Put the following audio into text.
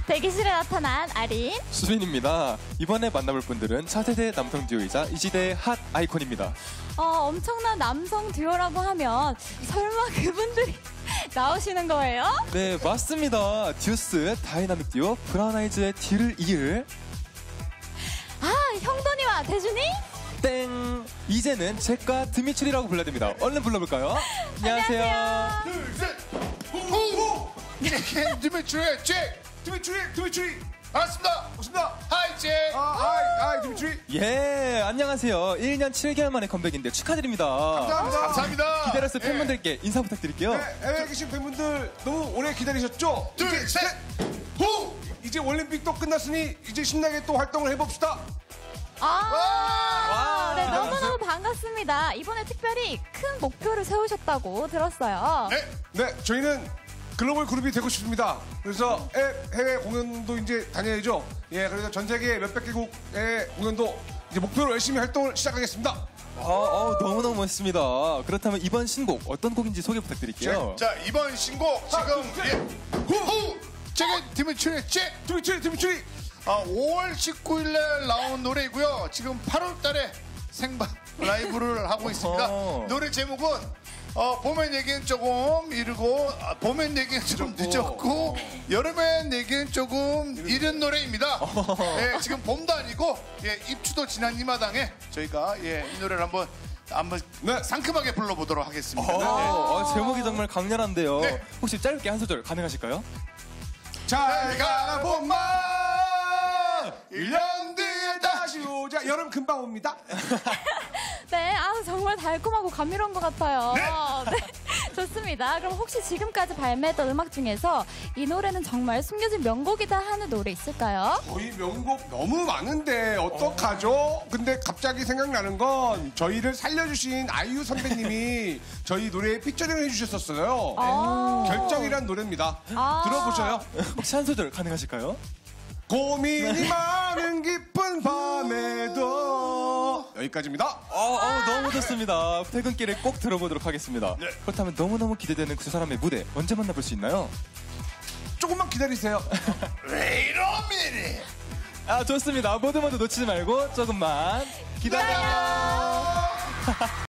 대기실에 나타난 아린, 수빈입니다. 이번에 만나볼 분들은 차세대 남성 듀오이자 이 시대의 핫 아이콘입니다. 엄청난 남성 듀오라고 하면 설마 그분들이 나오시는 거예요? 네, 맞습니다. 듀스 다이나믹 듀오 브라운 아이즈의 뒤를 이을 형돈이와 대준이? 땡! 이제는 잭과 드미추리라고 불러야 됩니다. 얼른 불러볼까요? 안녕하세요. 둘, 셋! 후! 드미추리, 잭! 드미추리! 반갑습니다! 하이, 잭! 하이, 디미트리. 예, 안녕하세요. 1년 7개월 만에 컴백인데 축하드립니다. 감사합니다. 기다렸을 팬분들께 인사 부탁드릴게요. 네, 해외에 계신 팬분들 너무 오래 기다리셨죠? 둘, 셋! 후! 이제 올림픽도 끝났으니 이제 신나게 또 활동을 해봅시다. 네, 너무너무 반갑습니다. 이번에 특별히 큰 목표를 세우셨다고 들었어요. 네, 저희는 글로벌 그룹이 되고 싶습니다. 그래서 해외 공연도 이제 다녀야죠. 예, 그래서 전 세계 몇백 개국의 공연도 이제 목표로 열심히 활동을 시작하겠습니다. 너무너무 멋있습니다. 그렇다면 이번 신곡 어떤 곡인지 소개 부탁드릴게요. 자, 이번 신곡 지금 후! 잭의 드미추리, 잭! 디미트리. 5월 19일날 나온 노래이고요. 지금 8월 달에 생방 라이브를 하고 있습니다. 노래 제목은 봄엔 얘기는 조금 이르고 봄엔 얘기는 좀 늦었고 여름엔 얘기는 조금 이른 노래입니다. 예, 지금 봄도 아니고 입추도 지난 이 마당에 저희가 이 노래를 한번 네. 상큼하게 불러보도록 하겠습니다. 제목이 정말 강렬한데요. 네. 혹시 짧게 한 소절 가능하실까요? 잘 가라 봄만 1년 뒤에 다시 오자. 여름 금방 옵니다. 네, 정말 달콤하고 감미로운 것 같아요. 네, 좋습니다. 그럼 혹시 지금까지 발매했던 음악 중에서 이 노래는 정말 숨겨진 명곡이다 하는 노래 있을까요? 저희 명곡 너무 많은데 어떡하죠? 근데 갑자기 생각나는 건 저희를 살려주신 아이유 선배님이 저희 노래에 피처링을 해주셨었어요. 결정이란 노래입니다. 들어보셔요. 혹시 한 소절 가능하실까요? 고민이 많은 깊은 밤에도 여기까지입니다. 너무 좋습니다. 퇴근길에 꼭 들어보도록 하겠습니다. 그렇다면 너무너무 기대되는 그 사람의 무대 언제 만나볼 수 있나요? 조금만 기다리세요. Wait a minute. 좋습니다. 모두 놓치지 말고 조금만 기다려.